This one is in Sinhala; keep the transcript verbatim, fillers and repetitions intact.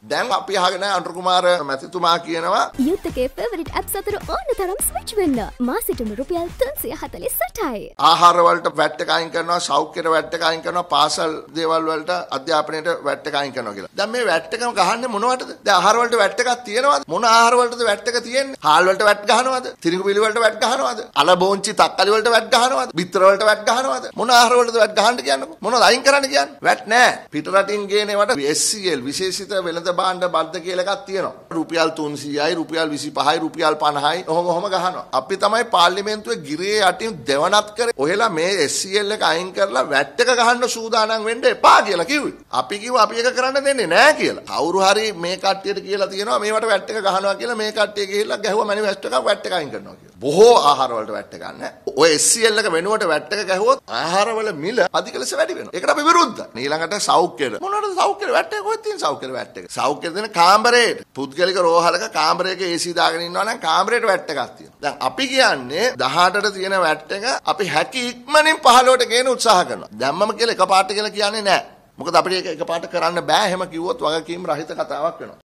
දැන් අපි අහගෙන අනුර කුමාර මැතිතුමා කියනවා यूथ के फेवरेट एप्स අතර ඕන තරම් ස්විච් වෙන්න. මාසෙටම රුපියල් තුන්සිය හතළිස් අටයි. ආහාර වලට වැට් එක අයින් කරනවා, සෞඛ්‍යයට වැට් එක අයින් කරනවා, පාසල් දේවල් වලට අධ්‍යාපනයට වැට් එක අයින් කරනවා කියලා. දැන් මේ වැට් එකම ගහන්නේ මොනවටද? දැන් ආහාර වලට වැට් එකක් තියෙනවද? මොන ආහාර වලටද වැට් එක තියෙන්නේ? හාල් වලට වැට් ගහනවද? තිරිඟු පිලි වලට වැට් ගහනවද? අල බෝංචි තක්කලි වලට වැට් ගහනවද? බිත්තර වලට වැට් ගහනවද? මොන ආහාර වලටද වැට් ගහන්න කියන්නකෝ? මොනවද අයින් කරන්න කියන්නේ? වැට් නෑ. පිට රටින් ගේන ඒවට එස් සී එල් විශේෂිත වෙළඳ භාණ්ඩ බද්ද කියලා එකක් තියෙනවා. රුපියල් තුන්සීයයි, රුපියල් විසිපහයි, රුපියල් පනහයි ඔහොම ඔහොම ගහනවා. අපි තමයි පාර්ලිමේන්තුවේ ගිරේ යටින් දෙවනත් කරේ. ඔහෙලා මේ එස් සී එල් එක අයින් කරලා වැට් එක ගහන්න සූදානම් වෙන්න එපා කියලා කිව්වේ. අපි කිව්වා අපි ඒක කරන්න දෙන්නේ නෑ කියලා. කවුරු හරි මේ කට්ටියට කියලා තියෙනවා මේවට වැට් එක ගහනවා කියලා. මේ කට්ටිය ගිහිල්ලා ගැහුවා මැනිෆෙස්ටෝ එකක් වැට් එක අයින් කරනවා කියලා. බොහෝ ආහාර වලට වැට් එක ගන්න. ඔය එස් සී එල් එක වෙනුවට වැට් එක ගැහුවොත් ආහාර වල මිල අධික ලෙස වැඩි වෙනවා. ඒකට අපි විරුද්ධයි. ඊළඟට සෞඛ්‍යයට. මොනවද සෞඛ්‍යයට වැට් එක කොහෙද තියෙන සෞඛ්‍යයට වැට් එක? සෞඛ්‍යයට දෙන කාමරේට. පුද්ගලික රෝහලක කාමරයක ඒ සී දාගෙන ඉන්නවා නම් කාමරේට වැට් එකක් තියෙනවා. දැන් අපි කියන්නේ දහඅටට තියෙන වැට් එක අපි හැකි ඉක්මනින් පහළොවට ගේන උත්සාහ කරනවා. දැම්මම කියලා එකපාරට කියලා කියන්නේ නැහැ. මොකද අපිට ඒක එකපාරට කරන්න බෑ. එහෙම කිව්වොත් වගකීම් රහිත කතාවක් වෙනවා.